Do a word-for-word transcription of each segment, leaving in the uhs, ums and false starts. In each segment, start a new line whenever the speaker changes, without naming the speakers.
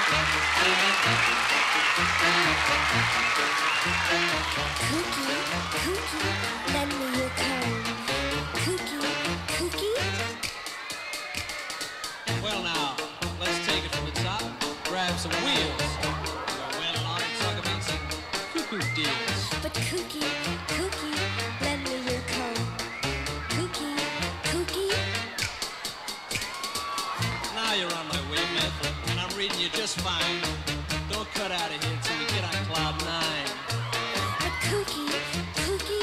Cookie, cookie, lend me your comb. Cookie, cookie.
Well now, let's take it from the top. Grab some wheels. Go well along and talk about some cuckoo deals.
But cookie, cookie, lend me your comb. Cookie, cookie.
Now you're on my wavelength, and I'm reading you just fine. Don't cut out of here till we get on cloud nine.
But cookie, cookie.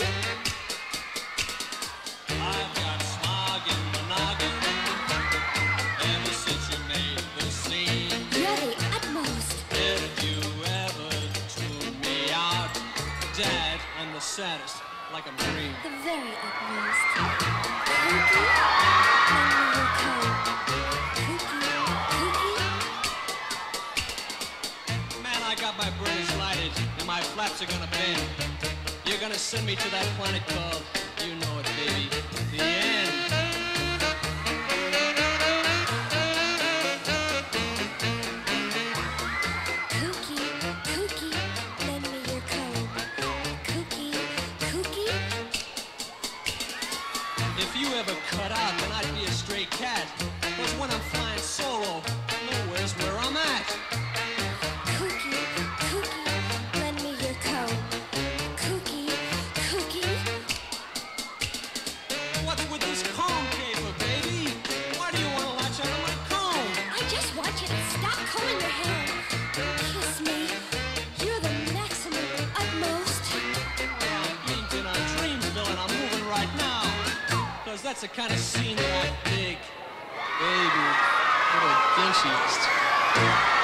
I've got smog in my noggin ever since you made the scene.
You're the utmost.
If you ever tune me out, Dad, I'm the saddest, like I'm green.
The very utmost. Cookie, lend me your comb. Cookie, cookie.
Man, I got my burners lighted, and my flaps are gonna bend. You're gonna send me to that planet called, you know it, baby, the end.
Cookie, cookie, lend me your comb. Cookie, cookie.
If you ever cut out, then I'd be a stray cat. Cause when I'm flying solo, nowhere's where I'm at.
Cookie, cookie, lend me your comb. Cookie, cookie.
What's with this comb caper, baby? Why do you want to latch onto my comb?
I just want you to stop combing your hair. Kiss me. You're the maximum utmost.
I'm beamed in on Dreamsville and I'm moving right now. Cause that's the kind of scene that I dig. Baby, little Ginchyist.